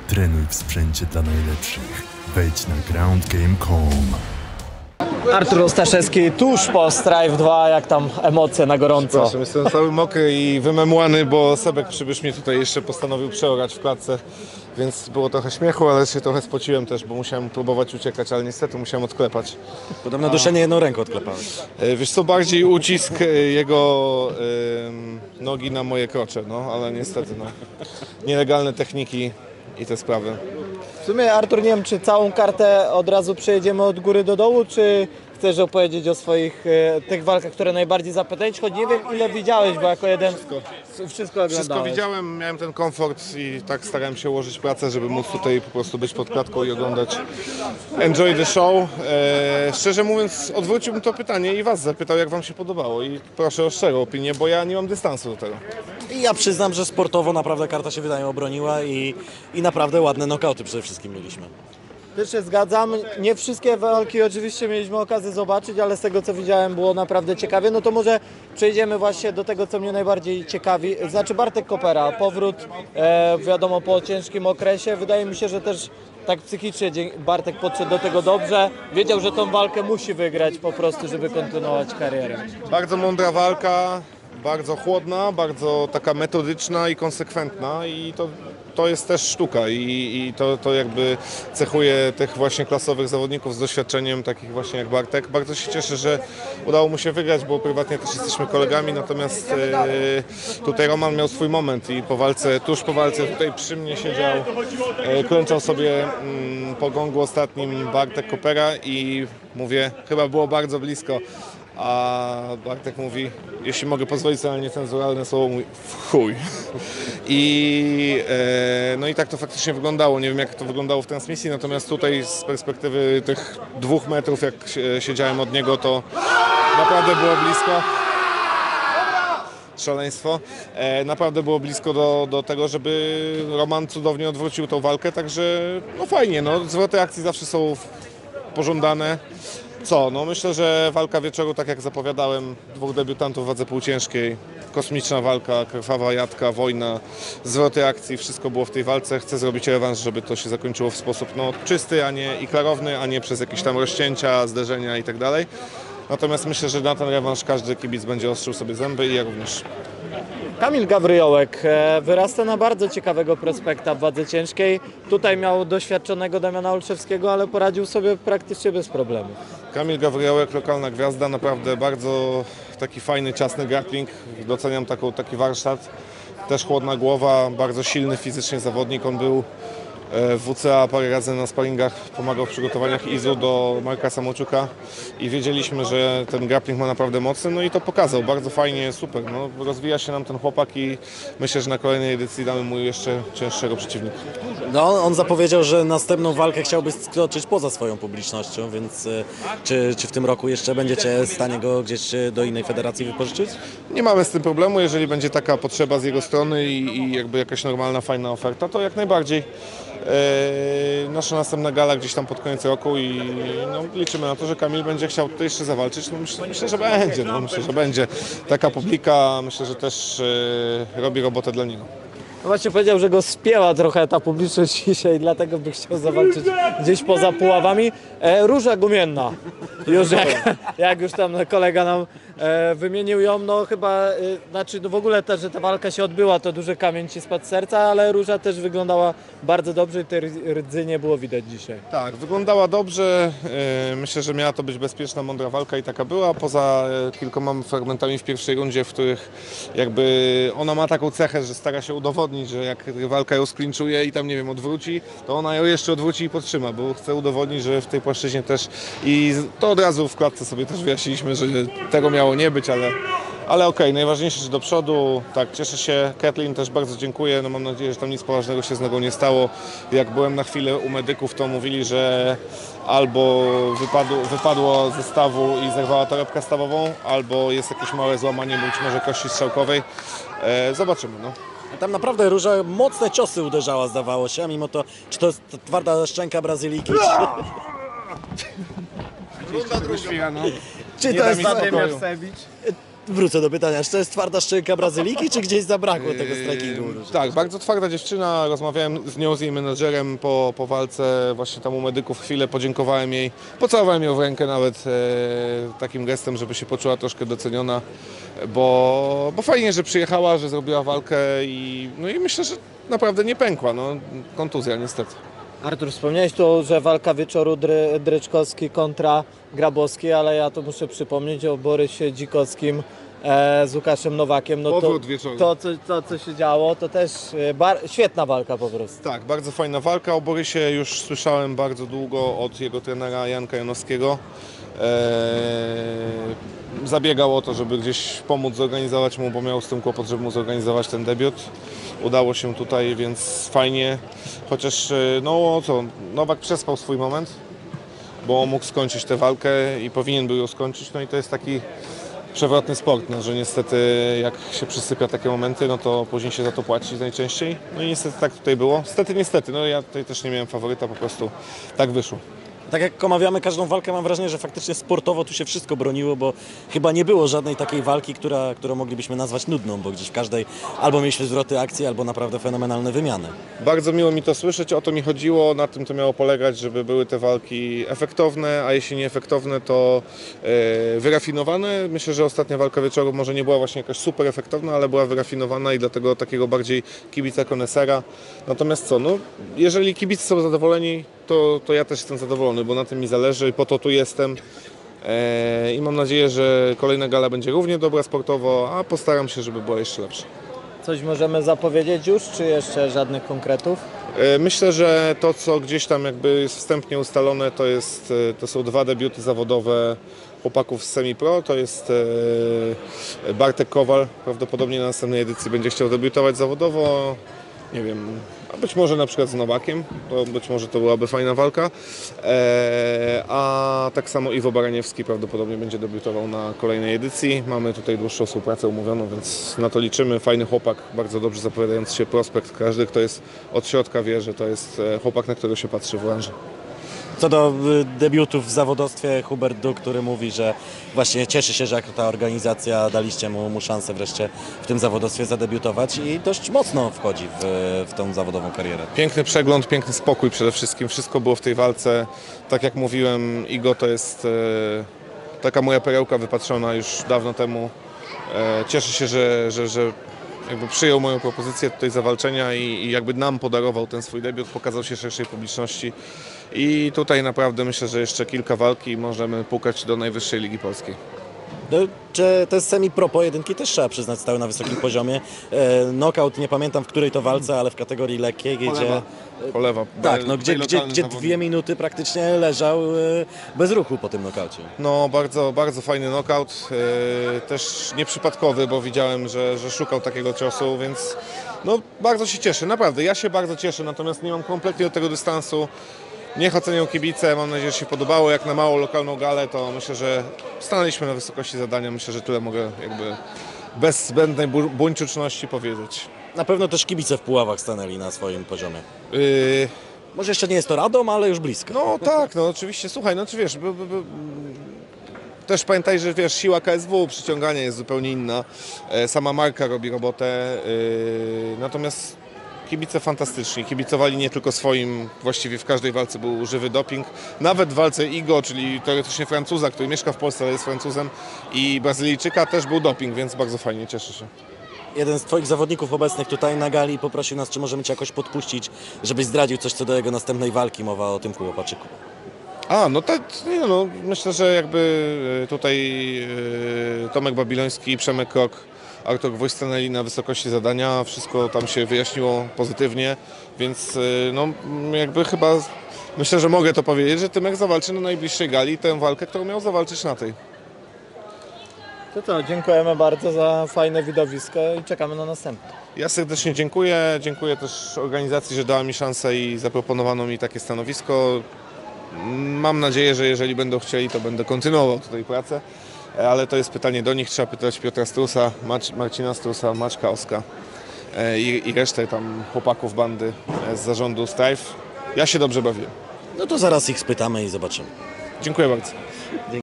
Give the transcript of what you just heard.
Trenuj w sprzęcie dla najlepszych. Wejdź na groundgame.com. Artur Ostaszewski tuż po Strive 2, jak tam emocje na gorąco? Przepraszam, jestem cały mokry i wymemłany, bo Sebek przybysz mnie tutaj jeszcze postanowił przeorać w klatce, więc było trochę śmiechu, ale się trochę spociłem też, bo musiałem próbować uciekać, ale niestety musiałem odklepać. Podobno duszenie jedną ręką odklepałeś. Wiesz co, bardziej ucisk jego nogi na moje krocze, no, ale niestety, no, nielegalne techniki i te sprawy. W sumie, Artur, nie wiem, czy całą kartę od razu przejedziemy od góry do dołu, czy chcesz opowiedzieć o swoich tych walkach, które najbardziej zapytać? Choć nie wiem, ile widziałeś, bo jako jeden wszystko oglądałeś. Wszystko widziałem, miałem ten komfort i tak starałem się ułożyć pracę, żeby móc tutaj po prostu być pod klatką i oglądać enjoy the show. Szczerze mówiąc, odwróciłbym to pytanie i was zapytał, jak wam się podobało i proszę o szczerą opinię, bo ja nie mam dystansu do tego. I ja przyznam, że sportowo naprawdę karta się wydaje obroniła i naprawdę ładne nokauty przede wszystkim mieliśmy. Też się zgadzam. Nie wszystkie walki oczywiście mieliśmy okazję zobaczyć, ale z tego co widziałem było naprawdę ciekawie. No to może przejdziemy właśnie do tego, co mnie najbardziej ciekawi. Znaczy Bartek Kopera, powrót wiadomo po ciężkim okresie. Wydaje mi się, że też tak psychicznie Bartek podszedł do tego dobrze. Wiedział, że tą walkę musi wygrać po prostu, żeby kontynuować karierę. Bardzo mądra walka, bardzo chłodna, bardzo taka metodyczna i konsekwentna i to jest też sztuka i to jakby cechuje tych właśnie klasowych zawodników z doświadczeniem, takich właśnie jak Bartek. Bardzo się cieszę, że udało mu się wygrać, bo prywatnie też jesteśmy kolegami, natomiast tutaj Roman miał swój moment i po walce, tuż po walce tutaj przy mnie siedział, klęczał sobie po gongu ostatnim Bartek Kopera i mówię, chyba było bardzo blisko. A Bartek mówi, jeśli mogę pozwolić sobie na niecenzuralne słowo, mówi w chuj. No i tak to faktycznie wyglądało. Nie wiem, jak to wyglądało w transmisji, natomiast tutaj z perspektywy tych 2 metrów, jak siedziałem od niego, to naprawdę było blisko. Szaleństwo. Naprawdę było blisko do tego, żeby Roman cudownie odwrócił tą walkę, także no fajnie, no, zwroty akcji zawsze są pożądane. No myślę, że walka wieczoru, tak jak zapowiadałem, 2 debiutantów w wadze półciężkiej, kosmiczna walka, krwawa jadka, wojna, zwroty akcji, wszystko było w tej walce. Chcę zrobić rewanż, żeby to się zakończyło w sposób czysty, a nie i klarowny, a nie przez jakieś tam rozcięcia, zderzenia i tak dalej. Natomiast myślę, że na ten rewanż każdy kibic będzie ostrzył sobie zęby i ja również. Kamil Gawryjołek wyrasta na bardzo ciekawego prospekta w wadze ciężkiej. Tutaj miał doświadczonego Damiana Olszewskiego, ale poradził sobie praktycznie bez problemu. Kamil Gawryjołek, lokalna gwiazda, naprawdę bardzo taki fajny, ciasny grappling. Doceniam taki warsztat. Też chłodna głowa, bardzo silny fizycznie zawodnik. On był w WCA parę razy na sparingach, pomagał w przygotowaniach IZU do Marka Samoczuka i wiedzieliśmy, że ten grappling ma naprawdę mocny, no i to pokazał, bardzo fajnie, super, no, rozwija się nam ten chłopak i myślę, że na kolejnej edycji damy mu jeszcze cięższego przeciwnika. No, on zapowiedział, że następną walkę chciałby skoczyć poza swoją publicznością, więc czy w tym roku jeszcze będziecie w stanie go gdzieś do innej federacji wypożyczyć? Nie mamy z tym problemu, jeżeli będzie taka potrzeba z jego strony i jakby jakaś normalna, fajna oferta, to jak najbardziej. Nasza następna gala gdzieś tam pod koniec roku i liczymy na to, że Kamil będzie chciał tutaj jeszcze zawalczyć. Myślę, że będzie. Myślę, że będzie taka publika. Myślę, że też robi robotę dla niego. No właśnie powiedział, że go spięła trochę ta publiczność dzisiaj, dlatego by chciał zawalczyć gdzieś poza Puławami. Róża Gumienna, już jak już tam kolega nam wymienił ją, no chyba, znaczy no w ogóle też, że ta walka się odbyła, to duży kamień ci spadł z serca, ale Róża też wyglądała bardzo dobrze i tej rdzy nie było widać dzisiaj. Tak, wyglądała dobrze. Myślę, że miała to być bezpieczna, mądra walka i taka była. Poza kilkoma fragmentami w pierwszej rundzie, w których jakby ona ma taką cechę, że stara się udowodnić, że jak rywalka ją sklinczuje i tam, nie wiem, odwróci, to ona ją jeszcze odwróci i podtrzyma, bo chce udowodnić, że w tej płaszczyźnie też i to od razu w klatce sobie też wyjaśniliśmy, że tego miało nie być, ale okej, najważniejsze, że do przodu, tak, cieszę się, Kathleen też bardzo dziękuję, no mam nadzieję, że tam nic poważnego się z nogą nie stało. Jak byłem na chwilę u medyków, to mówili, że albo wypadło ze stawu i zerwała torebkę stawową, albo jest jakieś małe złamanie, być może kości strzałkowej. Zobaczymy, no. Tam naprawdę Róża mocne ciosy uderzała, zdawało się, a mimo to, czy to jest twarda szczęka Brazylijki, Runda druga. Czy to jest Władimir Sewicz? wrócę do pytania, czy to jest twarda szczęka Brazylijki, czy gdzieś zabrakło tego strikingu? Tak, bardzo twarda dziewczyna, rozmawiałem z nią, z jej menedżerem po walce, właśnie tam u medyków chwilę, podziękowałem jej, pocałowałem ją w rękę nawet takim gestem, żeby się poczuła troszkę doceniona, bo fajnie, że przyjechała, że zrobiła walkę no i myślę, że naprawdę nie pękła, no kontuzja niestety. Artur, wspomniałeś tu, że walka wieczoru Dryczkowski kontra Grabowski, ale ja to muszę przypomnieć o Borysie Dzikowskim z Łukaszem Nowakiem. No Powrót wieczoru. To, co się działo, to też świetna walka po prostu. Tak, bardzo fajna walka. O Borysie już słyszałem bardzo długo od jego trenera Janka Janowskiego. Zabiegał o to, żeby gdzieś pomóc zorganizować mu, bo miał z tym kłopot, żeby mu zorganizować ten debiut. Udało się tutaj, więc fajnie. Chociaż no co, Nowak przespał swój moment, bo mógł skończyć tę walkę i powinien był ją skończyć. No i to jest taki przewrotny sport, no, że niestety jak się przysypia takie momenty, no to później się za to płaci najczęściej. No i niestety tak tutaj było. Niestety, no ja tutaj też nie miałem faworyta, po prostu tak wyszło. Tak jak omawiamy każdą walkę, mam wrażenie, że faktycznie sportowo tu się wszystko broniło, bo chyba nie było żadnej takiej walki, którą moglibyśmy nazwać nudną, bo gdzieś w każdej albo mieliśmy zwroty akcji, albo naprawdę fenomenalne wymiany. Bardzo miło mi to słyszeć, o to mi chodziło, na tym to miało polegać, żeby były te walki efektowne, a jeśli nie efektowne, to wyrafinowane. Myślę, że ostatnia walka wieczoru może nie była właśnie jakaś super efektowna, ale była wyrafinowana i dlatego takiego bardziej kibica konesera. Natomiast co, no, jeżeli kibice są zadowoleni, to ja też jestem zadowolony, bo na tym mi zależy i po to tu jestem. I mam nadzieję, że kolejna gala będzie równie dobra sportowo, a postaram się, żeby była jeszcze lepsza. Coś możemy zapowiedzieć już, czy jeszcze żadnych konkretów? Myślę, że to, co gdzieś tam jakby jest wstępnie ustalone, to są 2 debiuty zawodowe chłopaków z semi-pro. To jest Bartek Kowal, prawdopodobnie na następnej edycji będzie chciał debiutować zawodowo. Nie wiem, a być może na przykład z Nowakiem, to być może to byłaby fajna walka. A tak samo Iwo Baraniewski prawdopodobnie będzie debiutował na kolejnej edycji. Mamy tutaj dłuższą współpracę umówioną, więc na to liczymy. Fajny chłopak, bardzo dobrze zapowiadający się prospekt. Każdy, kto jest od środka, wie, że to jest chłopak, na którego się patrzy w branży. Co do debiutów w zawodowstwie, Hubert Duk, który mówi, że właśnie cieszy się, że jako ta organizacja daliście mu szansę wreszcie w tym zawodowstwie zadebiutować i dość mocno wchodzi w tą zawodową karierę. Piękny przegląd, piękny spokój przede wszystkim. Wszystko było w tej walce. Tak jak mówiłem, Igo to jest taka moja perełka wypatrzona już dawno temu. Cieszę się, że jakby przyjął moją propozycję tutaj zawalczenia i jakby nam podarował ten swój debiut, pokazał się szerszej publiczności. I tutaj naprawdę myślę, że jeszcze kilka walki i możemy pukać do najwyższej ligi polskiej. Czy te semi-pro pojedynki też trzeba przyznać stały na wysokim poziomie. Knockout, nie pamiętam w której to walce, ale w kategorii lekkiej, gdzie... Polewa. Tak, no, gdzie 2 minuty praktycznie leżał bez ruchu po tym knockaucie. No bardzo, bardzo fajny knockout, też nieprzypadkowy, bo widziałem, że szukał takiego ciosu, więc no bardzo się cieszę, naprawdę, ja się bardzo cieszę, natomiast nie mam kompletnie do tego dystansu. Niech ocenią kibice, mam nadzieję, że się podobało. Jak na małą lokalną galę, to myślę, że stanęliśmy na wysokości zadania. Myślę, że tyle mogę jakby bez zbędnej buńczuczności powiedzieć. Na pewno też kibice w Puławach stanęli na swoim poziomie. Może jeszcze nie jest to Radom, ale już blisko. No tak, no oczywiście. Słuchaj, no czy wiesz, też pamiętaj, że wiesz, siła KSW, przyciągania jest zupełnie inna. Sama marka robi robotę. Natomiast kibice fantastyczni, kibicowali nie tylko swoim, właściwie w każdej walce był żywy doping. Nawet w walce Igo, czyli teoretycznie Francuza, który mieszka w Polsce, ale jest Francuzem, i Brazylijczyka też był doping, więc bardzo fajnie, cieszę się. Jeden z Twoich zawodników obecnych tutaj na gali poprosił nas, czy możemy Cię jakoś podpuścić, żebyś zdradził coś co do jego następnej walki, mowa o tym Chłopaczyku. No tak, no, myślę, że jakby tutaj Tomek Babiloński, Przemek Krok, Artur Gwóźdź stanęli na wysokości zadania, wszystko tam się wyjaśniło pozytywnie, więc no jakby chyba myślę, że mogę to powiedzieć, że Tymek zawalczy na najbliższej gali tę walkę, którą miał zawalczyć na tej. To co, dziękujemy bardzo za fajne widowisko i czekamy na następne. Ja serdecznie dziękuję, dziękuję też organizacji, że dała mi szansę i zaproponowano mi takie stanowisko. Mam nadzieję, że jeżeli będą chcieli, to będę kontynuował tutaj pracę. Ale to jest pytanie do nich, trzeba pytać Piotra Strusa, Marcina Strusa, Maćka Oska i resztę tam chłopaków bandy z zarządu Strife. Ja się dobrze bawię. No to zaraz ich spytamy i zobaczymy. Dziękuję bardzo.